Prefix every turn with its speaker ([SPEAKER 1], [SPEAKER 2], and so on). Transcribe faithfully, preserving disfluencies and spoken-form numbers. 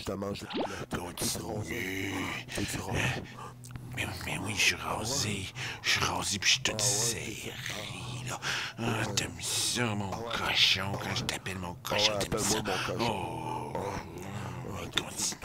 [SPEAKER 1] te mange le poulet.
[SPEAKER 2] Continue.
[SPEAKER 1] T'es-tu rasé?
[SPEAKER 2] Mais, mais oui, je suis rasé. Je suis rasé puis je suis tout serré, là. Ah, t'aimes ça, mon cochon, quand je t'appelle mon cochon, t'aimes ça?
[SPEAKER 1] Appelle-moi mon cochon.
[SPEAKER 2] Oh, continue.